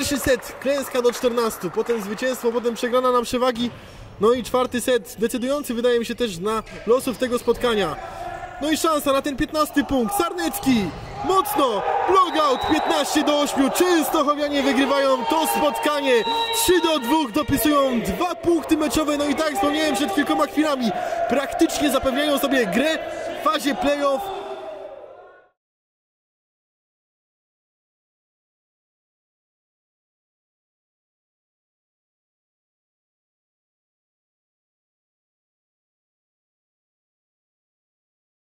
Pierwszy set, klęska do 14, potem zwycięstwo, potem przegrana nam przewagi. No i czwarty set, decydujący wydaje mi się też na losów tego spotkania. No i szansa na ten 15 punkt. Sarnecki, mocno, blokout, 15-8. Częstochowianie wygrywają to spotkanie. 3-2, dopisują 2 punkty meczowe. No i tak jak wspomniałem przed kilkoma chwilami, praktycznie zapewniają sobie grę w fazie playoff.